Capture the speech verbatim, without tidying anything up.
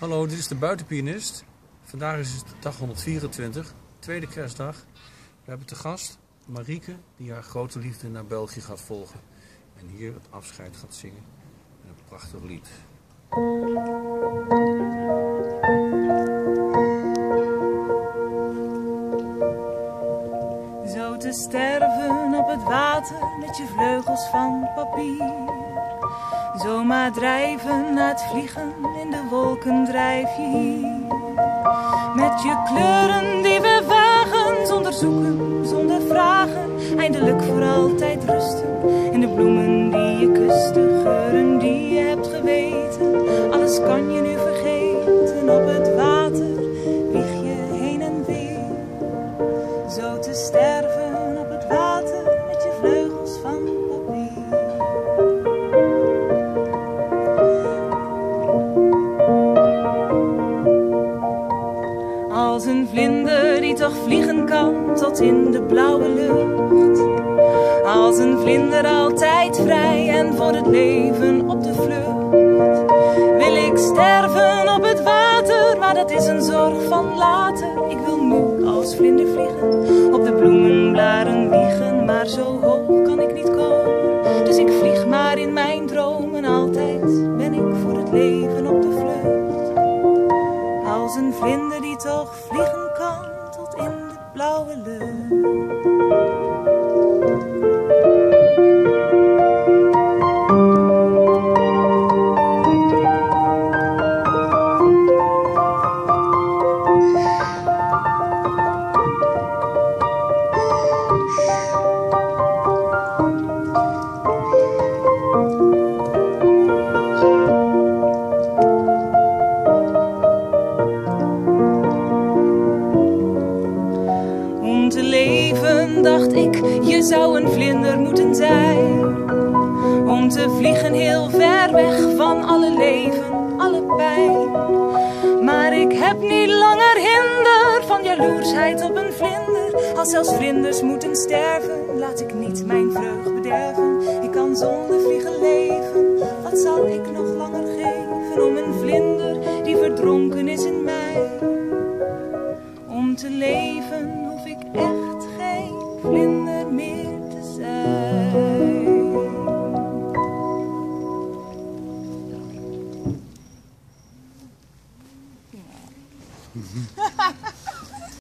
Hallo, dit is de buitenpianist. Vandaag is het dag honderdvierentwintig, tweede kerstdag. We hebben te gast Marieke, die haar grote liefde naar België gaat volgen. En hier het afscheid gaat zingen. En een prachtig lied. Zo te sterven op het water met je vleugels van papier. Zomaar drijven na het vliegen, in de wolken drijf je hier. Met je kleuren die we wagen, zonder zoeken, zonder vragen. Eindelijk voor altijd rusten, in de bloemen die je kust, de geuren die je hebt geweten. Alles kan je nu vergeten, op het water wieg je heen en weer. Zo te sterven op het water met je vleugels van papier. Als een vlinder die toch vliegen kan tot in de blauwe lucht. Als een vlinder altijd vrij en voor het leven op de vlucht. Wil ik sterven op het water, maar dat is een zorg van later. Ik wil nu als vlinder vliegen, op de bloemenblaren wiegen. Maar zo hoog kan ik niet komen, dus ik vlieg maar in mijn dromen. Altijd ben ik voor het leven op de vlucht. Als een vlinder die toch vliegen kan tot in de blauwe lucht. Om te leven, dacht ik, je zou een vlinder moeten zijn. Om te vliegen heel ver weg van alle leven, alle pijn. Maar ik heb niet langer hinder van jaloersheid op een vlinder. Als zelfs vlinders moeten sterven, laat ik niet mijn vreugd bederven. Ik kan zonder vliegen leven, wat zal ik nog langer geven om een vlinder die verdronken is in mij. Om te leven hoef ik echt geen vlinder meer.